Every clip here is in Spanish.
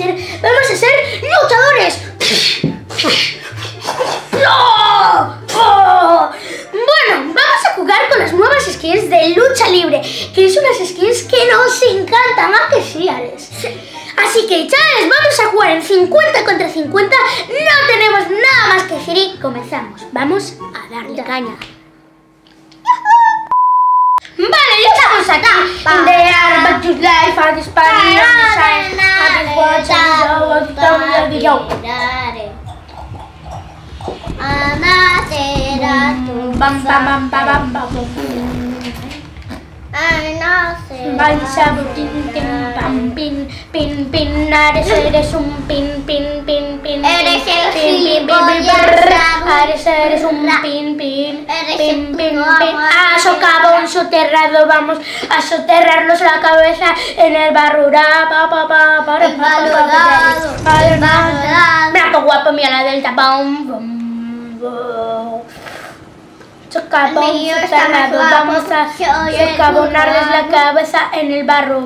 ser luchadores. Bueno, vamos a jugar con las nuevas skins de lucha libre, que es unas skins que nos encantan, ¿a que sí, Alex? Así que, chavales, vamos a jugar en 50 contra 50, no tenemos nada más que decir y comenzamos. Vamos a darle caña. Vale, ya estamos aquí. In the air, but to life, and this party, and the shine, and this watch, and the show. Bam, bam, bam, bam, bam, bam. Pin, pin, eres un pin, pin, pin, pin. Eres el gilipollas. Eres un pin, pin, pin, pin, pin. A socavón soterrado, vamos a soterrarnos la cabeza en el barro. Mira qué guapo, mira la delta. Socavón soterrado, vamos a socavonarles la cabeza en el barro.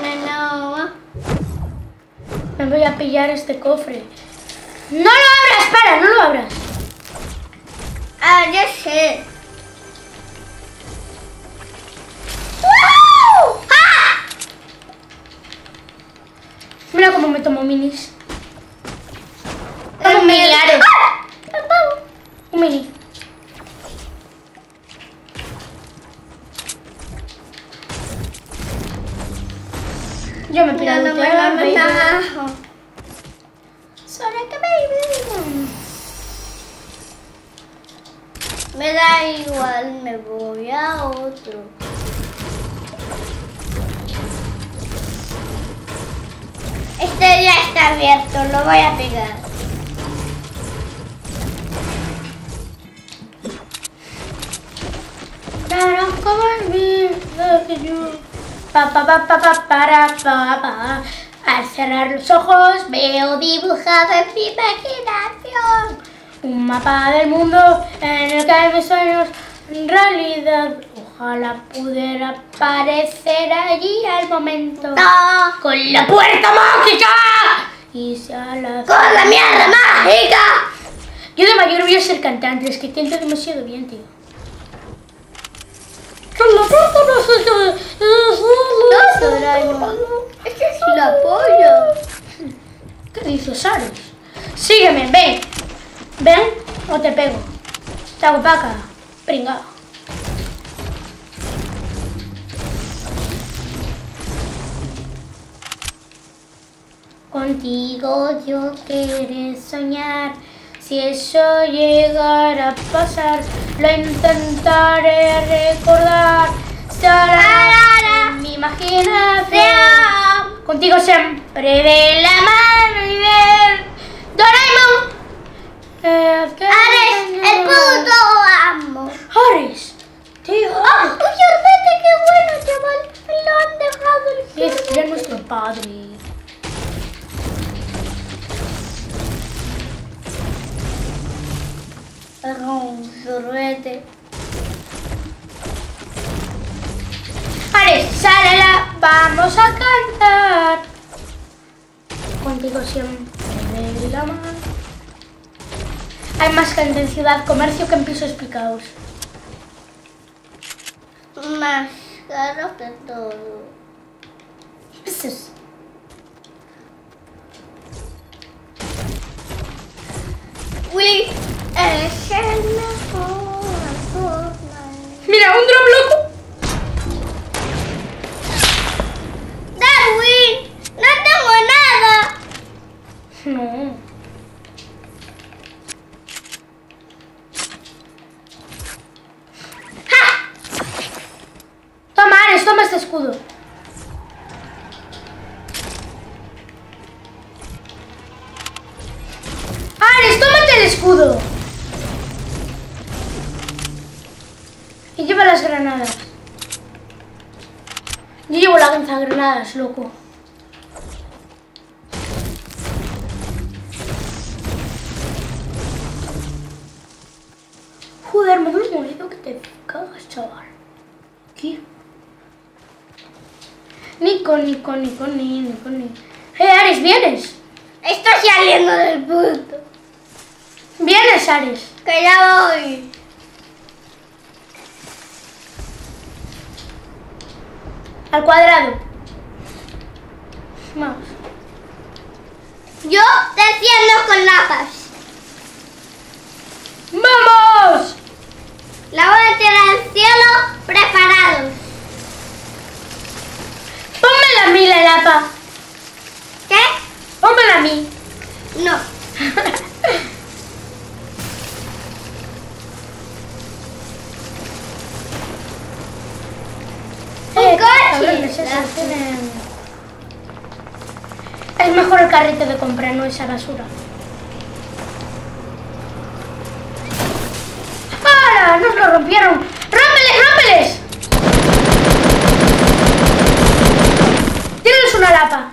Me voy a pillar este cofre. ¡No lo abras! ¡Para! ¡No lo abras! Ah, ya sé. ¡Ah! Mira cómo me tomo minis. Tomo un mini, Alex. Un mini. Yo me pido No, baby. Sonic baby. Me da igual, me voy a otro. Este ya está abierto, lo voy a pegar. Pero como el viento que yo... Al cerrar los ojos veo dibujado en mi imaginación un mapa del mundo en el que hay mis sueños en realidad. Ojalá pudiera aparecer allí al momento con la puerta mágica y sea la... ¡Con la mierda mágica! Yo de mayor voy a ser cantante, es que canto demasiado bien, tío. Es que es la polla. ¿Qué dices, Ares? Sígueme, ven. Ven o te pego. Te hago paca, pringao. Contigo yo querré soñar. Si eso llegara a pasar, lo intentaré recordar. Solo en mi imaginación. Contigo siempre de la mano y ver Doraemon. Ares, el puto amo. Ares, tío. Uy, Orbete, qué bueno, chaval. Lo han dejado el Es de nuestro padre. Sorbete. Ares, sálala, vamos a cantar. Contigo siempre de la mano. Hay más gente en Ciudad Comercio que en pisos picados. Más caro que todo. Pisos. Uy, es el mejor. Mira, un drop loco. Darwin, no tengo nada. No. ¡Ja! Toma, Ares, toma este escudo. Ares, tómate el escudo. Y lleva las granadas. Yo llevo la lanzagranadas, loco. Joder, me he morido que te cagas, chaval. ¿Qué? Nico. Ares, ¿vienes? Estoy saliendo del punto. Vienes, Ares. Que ya voy. Al cuadrado. Vamos. Yo desciendo con lapas. ¡Vamos! La voy a tirar al cielo, preparados. Pónmela a mí la lapa. ¿Qué? Pónmela a mí. No. Un coche. cabrones, esos tienen... Es mejor el carrito de compra, no esa basura. ¡Hala! ¡Nos lo rompieron! ¡Rómpeles, rómpeles! ¡Tienes una lapa!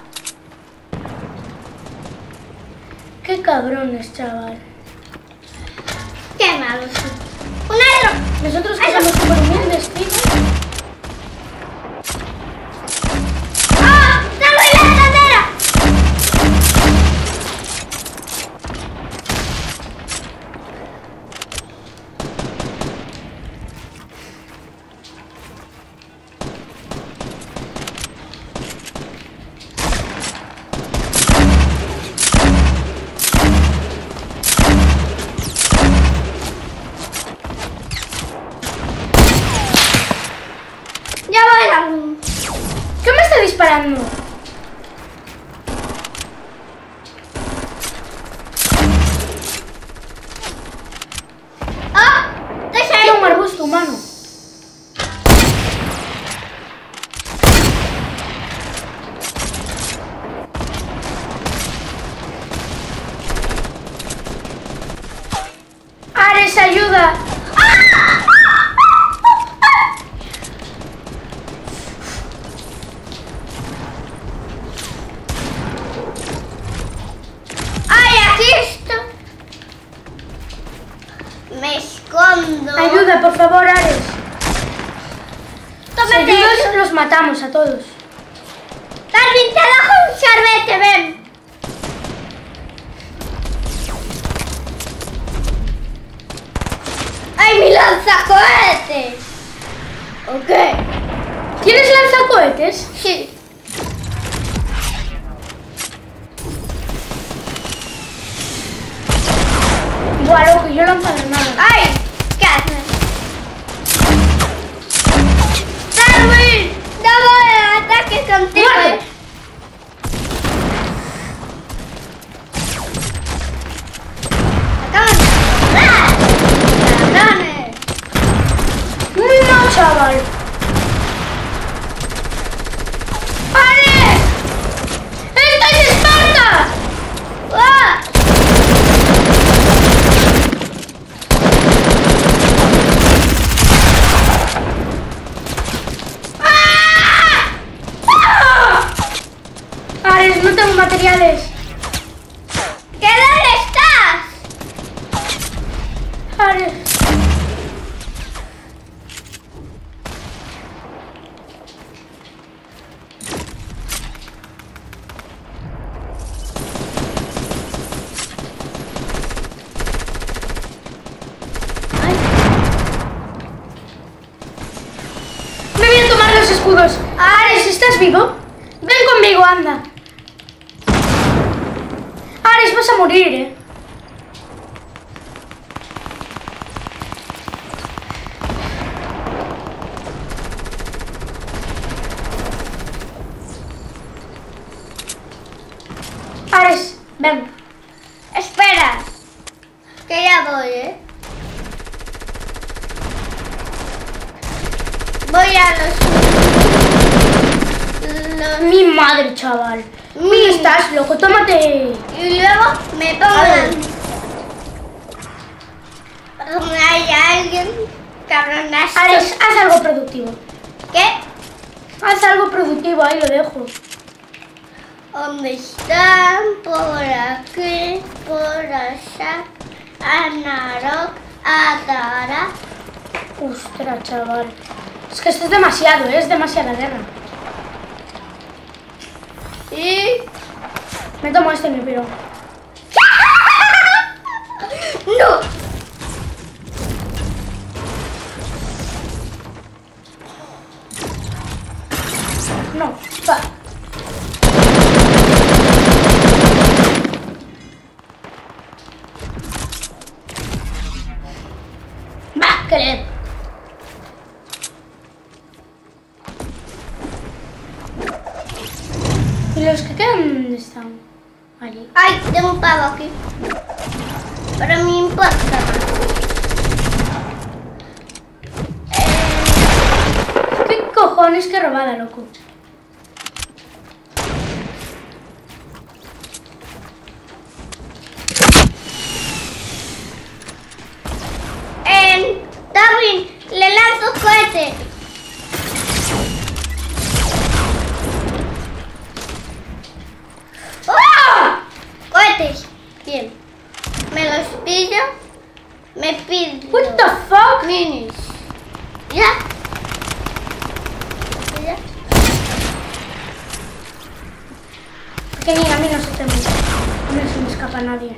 ¡Qué cabrones, chaval! Qué malos. Un aero. Nosotros que somos súper humildes, tío. ¡Ah! ¡Salgo en la cadera! Ya voy a... ¿Qué me está disparando? ¡Ah! ¡Te Hay un arbusto humano. Ares, ayuda. ¡Ay, aquí estoy! Me escondo. Ayuda, por favor, Ares. Si Tómate ayudas, eso. los matamos a todos. Darwin, te dejo un sorbete, ven. ¡Ay, mi lanzacohetes! Ok. ¿Tienes lanzacohetes? Sí. Buah, loco, yo lanzo granadas. ¡Ay! ¿Qué haces? ¡Darwin! ¡No voy a ataque contigo! ¡Muerde! ¡Cabrones! ¡No, chaval! ¡Ares! ¡Estoy en Esparta! ¡Ah! Ares, no tengo materiales. ¿Qué dónde estás? Ares. Me voy a tomar los escudos. Ares, ¿estás vivo? Ven conmigo, anda. Ares, vas a morir, ¿eh? Ares, ven. Espera. Que ya voy, ¿eh? Voy a los... Mi madre, chaval. Estás loco, tómate. Y luego me pongan... Hay alguien cabronazo. Ares, haz algo productivo. ¿Qué? Haz algo productivo, ahí lo dejo. ¿Dónde están? Por aquí, por allá. Anarok, Atara. Ostras, chaval. Es que esto es demasiado, ¿eh? Es demasiada guerra. Y... Me tomo este y me piro. ¡No! No, va. Va, que le... ¿Y los que quedan dónde están? Allí. ¡Ay! Tengo un pavo aquí. Pero me importa más. ¿Qué cojones? Qué robada, loco. Darwin, le lanzo cohete. ¡Oh! Cohetes. Bien. Me los pillo. Me pillo. What the fuck? Minis. ¿Ya? ¿Ya? Pequeñina, a mí no se te mete. No se me escapa nadie.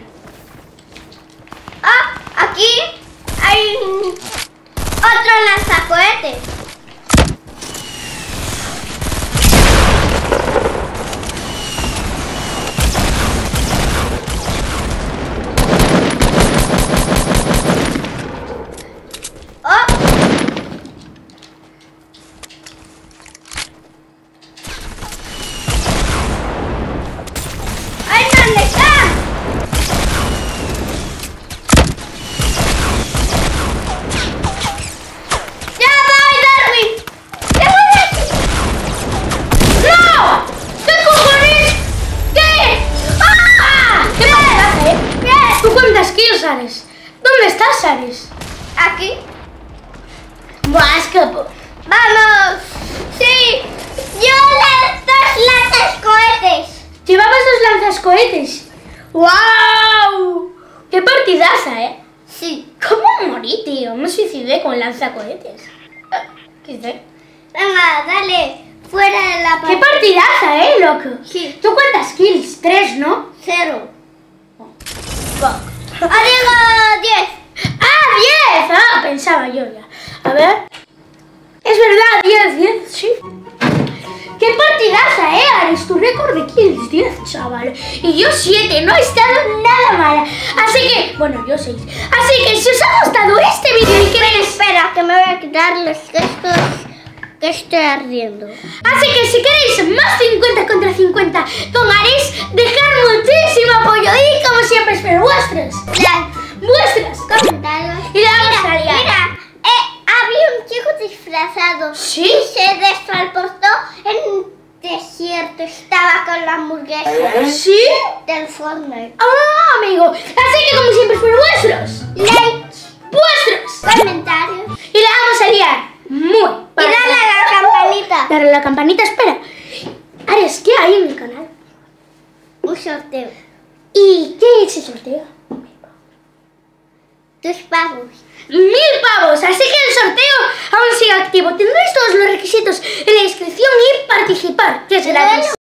Ah, aquí hay otro lanzacohetes. Oh. ¡Ay, dónde está! ¡Ya voy, Darwin! ¡Ya voy! ¡No! ¿Qué cojones? ¿Qué? ¡Ah! ¿Qué pasa, ¿Qué? ¿Tú cuántas kills, Ares? ¿Dónde estás, Ares? Aquí. Buah, es que... ¡Vamos! ¡Sí! ¡Yo lanzas cohetes! Llevabas 2 lanzascohetes. ¡Wow! ¡Qué partidaza, eh! Sí. ¿Cómo morí, tío? Me suicidé con lanzacohetes. ¿Qué hice? Venga, dale. Fuera de la ¡Qué partida. partidaza, loco! Sí. ¿Tú cuántas kills? 3, ¿no? 0. Fuck. ¡Adiós! 10. ¡Ah, 10! Ah, pensaba yo ya. A ver. Es verdad, 10, sí. ¡Qué partidaza, Ares! Tu récord de kills, 10, chaval. Y yo 7, no ha estado nada mala. Así que, bueno, yo 6. Así que si os ha gustado este vídeo y queréis... Espera, que me voy a quitar los textos que estoy ardiendo. Así que si queréis más 50 contra 50 con Ares, dejad muchísimo apoyo y como siempre espero vuestros. Vuestros Comentarios. Y le damos a liar. Mira, había un chico disfrazado. ¿Sí? Y se transportó en un desierto. Estaba con la hamburguesa ¿Sí? del Fortnite. ¡Ah, amigo! Así que como siempre espero vuestros. Likes, ¡Vuestros! comentarios. Y la vamos a liar muy. Y dale a la campanita. Darle a la campanita, espera. Ares, ¿qué hay en mi canal? Un sorteo. ¿Y qué es ese sorteo? Tus pavos. 1000 pavos, así que el sorteo aún sigue activo. Tendréis todos los requisitos en la descripción y participar, que es gratis.